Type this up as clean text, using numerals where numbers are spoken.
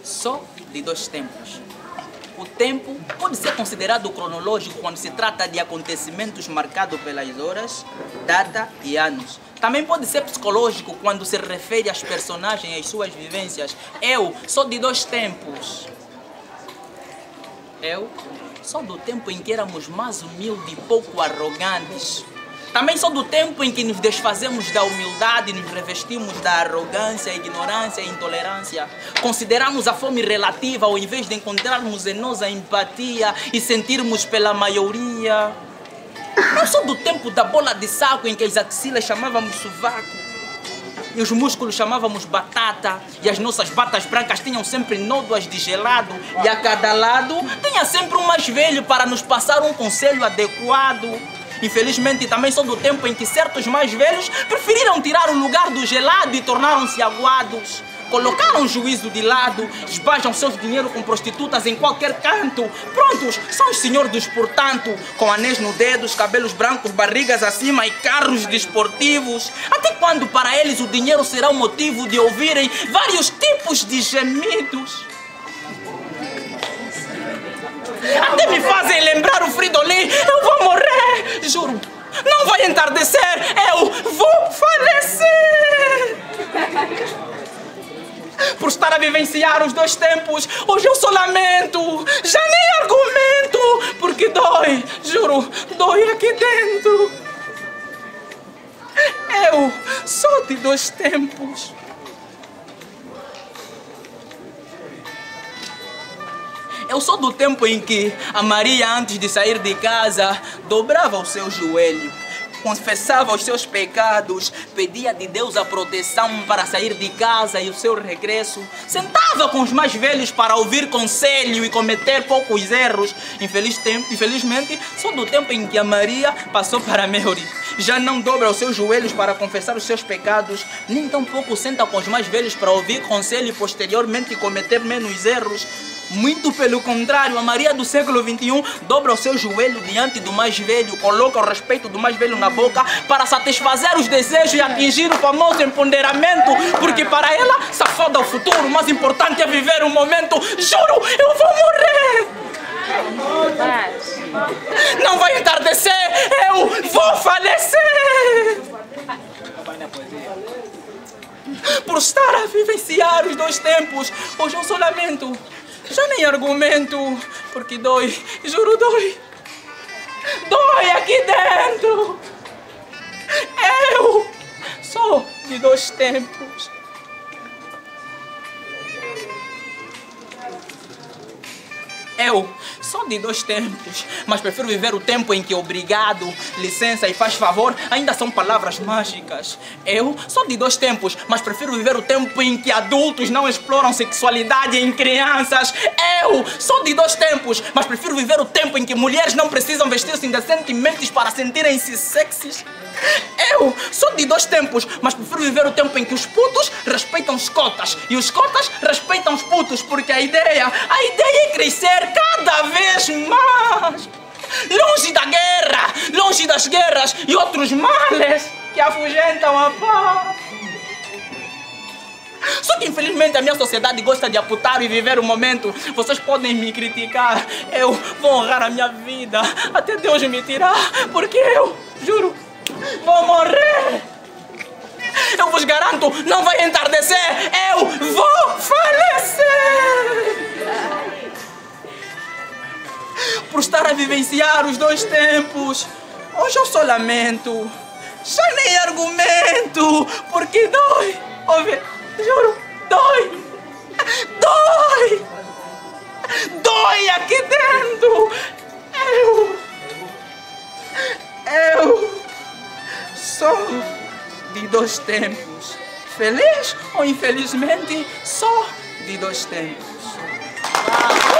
só de dois tempos. O tempo pode ser considerado cronológico quando se trata de acontecimentos marcados pelas horas, data e anos. Também pode ser psicológico quando se refere às personagens e às suas vivências. Eu sou de dois tempos. Eu sou do tempo em que éramos mais humildes e pouco arrogantes. Também sou do tempo em que nos desfazemos da humildade, nos revestimos da arrogância, ignorância e intolerância. Consideramos a fome relativa ao invés de encontrarmos em nós a empatia e sentirmos pela maioria. Eu sou do tempo da bola de saco em que as axilas chamávamos sovaco e os músculos chamávamos batata, e as nossas batas brancas tinham sempre nódoas de gelado, e a cada lado tinha sempre um mais velho para nos passar um conselho adequado. Infelizmente, também sou do tempo em que certos mais velhos preferiram tirar o lugar do gelado e tornaram-se aguados. Colocaram o juízo de lado, esbajam seus dinheiro com prostitutas em qualquer canto. Prontos, são os senhores, portanto, com anéis no dedo, cabelos brancos, barrigas acima e carros desportivos. Até quando para eles o dinheiro será o motivo de ouvirem vários tipos de gemidos? Até me fazem lembrar o Fridolin. Eu vou morrer, juro. Não vai entardecer, eu vou falecer. Por estar a vivenciar os dois tempos, hoje eu só lamento, já nem argumento, porque dói, juro, dói aqui dentro. Eu sou de dois tempos. Eu sou do tempo em que a Maria, antes de sair de casa, dobrava o seu joelho, confessava os seus pecados, pedia de Deus a proteção para sair de casa e o seu regresso, sentava com os mais velhos para ouvir conselho e cometer poucos erros. Infelizmente, sou do tempo em que a Maria passou para Mary. Já não dobra os seus joelhos para confessar os seus pecados, nem tampouco senta com os mais velhos para ouvir conselho e posteriormente cometer menos erros. Muito pelo contrário, a Maria do século XXI dobra o seu joelho diante do mais velho, coloca o respeito do mais velho na boca para satisfazer os desejos e atingir o famoso empoderamento, porque para ela se foda o futuro, o mais importante é viver o momento. Juro, eu vou morrer! Não vai entardecer, eu vou falecer! Por estar a vivenciar os dois tempos, hoje eu só lamento. Já nem argumento, porque dói, juro, dói. Dói aqui dentro. Eu sou de dois tempos. Eu sou de dois tempos, mas prefiro viver o tempo em que obrigado, licença e faz favor ainda são palavras mágicas. Eu sou de dois tempos, mas prefiro viver o tempo em que adultos não exploram sexualidade em crianças. Eu sou de dois tempos, mas prefiro viver o tempo em que mulheres não precisam vestir-se indecentemente para sentirem-se sexys. Eu sou de dois tempos, mas prefiro viver o tempo em que os putos respeitam os cotas e os cotas respeitam os putos, porque a ideia é crescer cada vez mais, longe da guerra, longe das guerras e outros males que afugentam a paz. Só que infelizmente a minha sociedade gosta de aputar e viver o momento. Vocês podem me criticar, eu vou honrar a minha vida até Deus me tirar, porque eu, juro, vou morrer. Eu vos garanto, não vai entardecer, eu vou falecer. Por estar a vivenciar os dois tempos, hoje eu só lamento, já nem argumento, porque dói, ouve, juro, dói, dói, dói aqui dentro. Eu sou de dois tempos, feliz ou infelizmente, só de dois tempos.